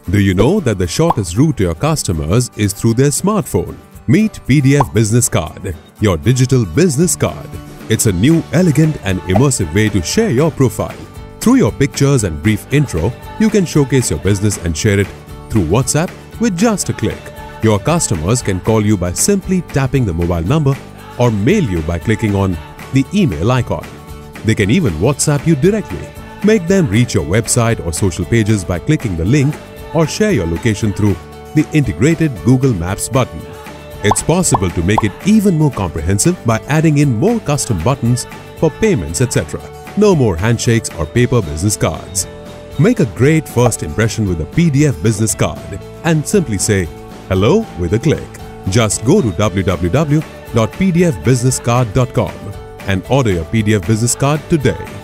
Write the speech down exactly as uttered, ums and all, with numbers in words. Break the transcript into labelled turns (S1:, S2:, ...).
S1: Do you know that the shortest route to your customers is through their smartphone? Meet P D F Business Card, your digital business card. It's a new, elegant and immersive way to share your profile. Through your pictures and brief intro, you can showcase your business and share it through WhatsApp with just a click. Your customers can call you by simply tapping the mobile number or mail you by clicking on the email icon. They can even WhatsApp you directly. Make them reach your website or social pages by clicking the link or share your location through the integrated Google Maps button. It's possible to make it even more comprehensive by adding in more custom buttons for payments, et cetera. No more handshakes or paper business cards. Make a great first impression with a P D F business card and simply say hello with a click. Just go to w w w dot p d f business card dot com and order your P D F business card today.